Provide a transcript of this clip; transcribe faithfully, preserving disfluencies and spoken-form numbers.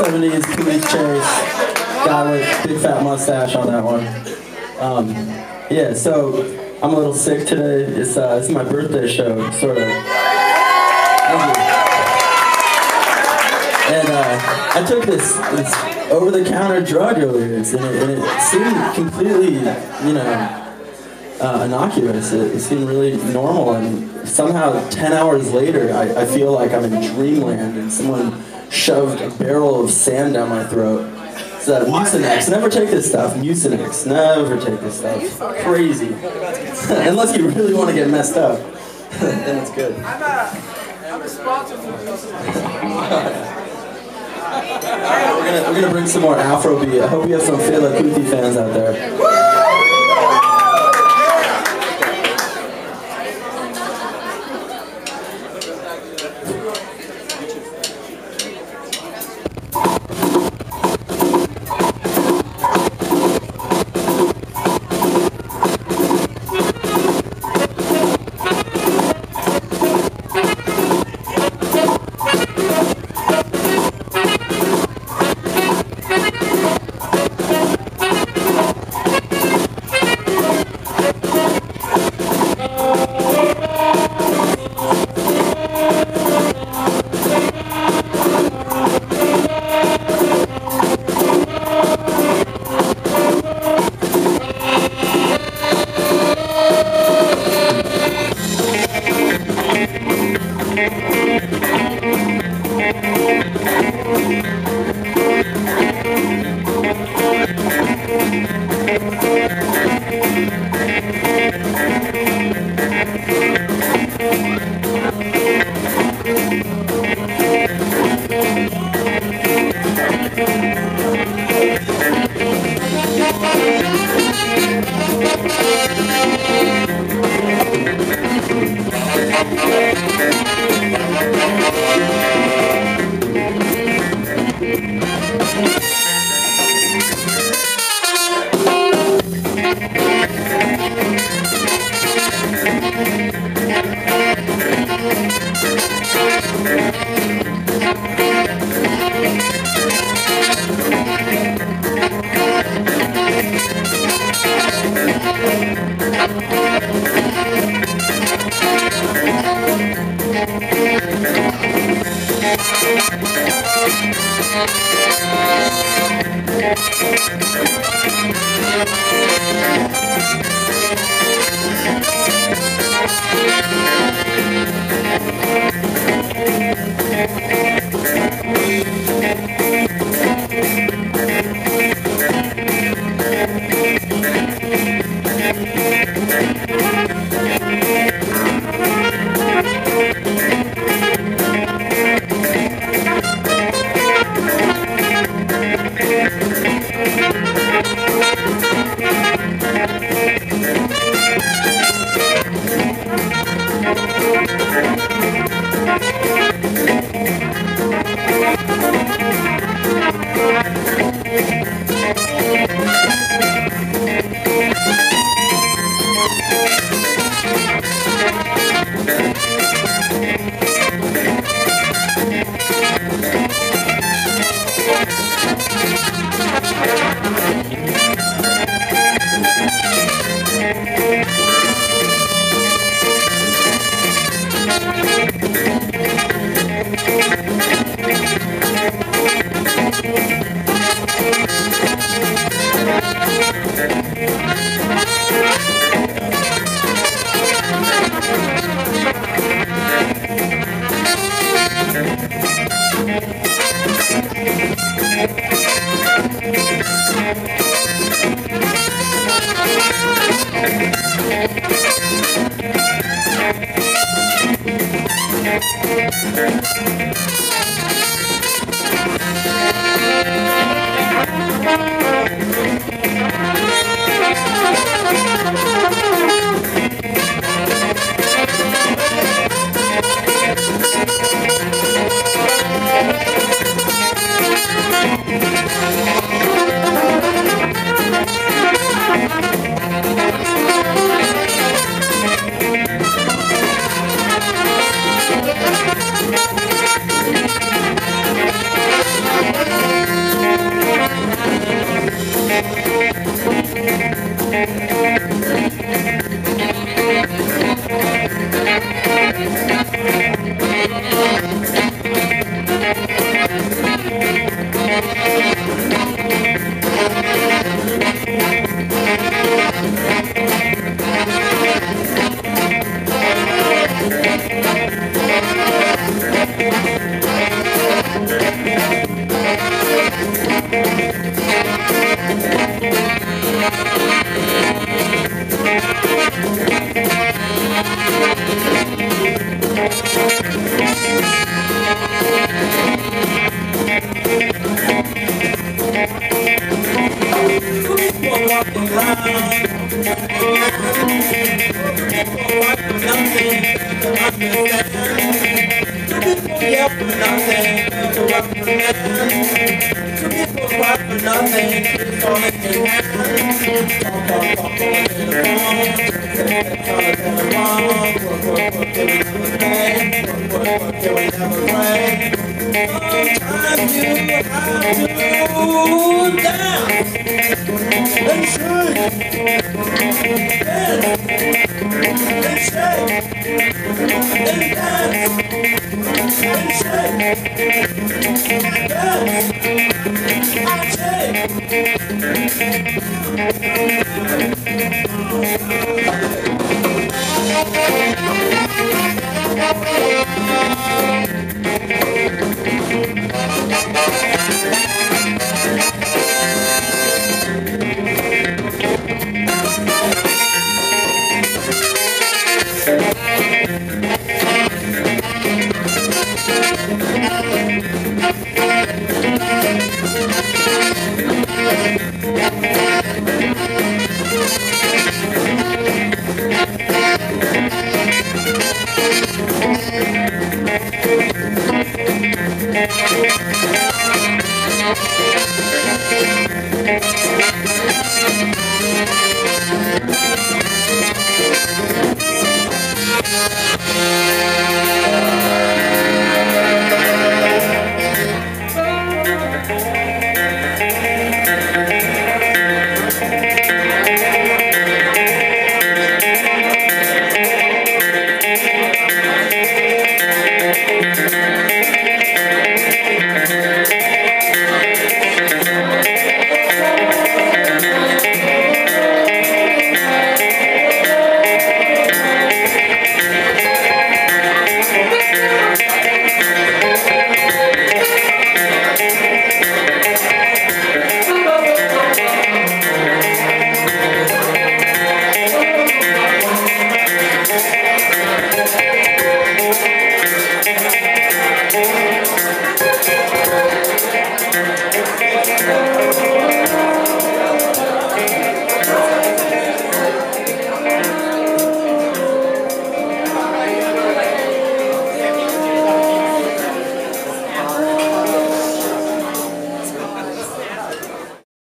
seventies police chase. Guy with big fat mustache on that one. Um, yeah, so I'm a little sick today. It's, uh, it's my birthday show, sort of. Thank you. And uh, I took this, this over-the-counter drug earlier, and it, and it seemed completely, you know, uh, innocuous. It, it seemed really normal, and somehow ten hours later, I, I feel like I'm in dreamland, and someone shoved a barrel of sand down my throat. It's uh, Mucinex. Never take this stuff. Mucinex. Never take this stuff. Crazy. Unless you really want to get messed up, then it's good. I'm a, I'm a sponsor for this. We're gonna we're gonna bring some more Afrobeat. I hope you have some Fela Kuti fans out there. up for men. Two people cry for nothing, it's all in your hand. Talk, talk, talk on the phone. Sex on the telephone. Work, work, work, till we never pay. Work, work, work, till we never pray. Sometimes you have to dance and shake, dance and shake, and dance and shake, dance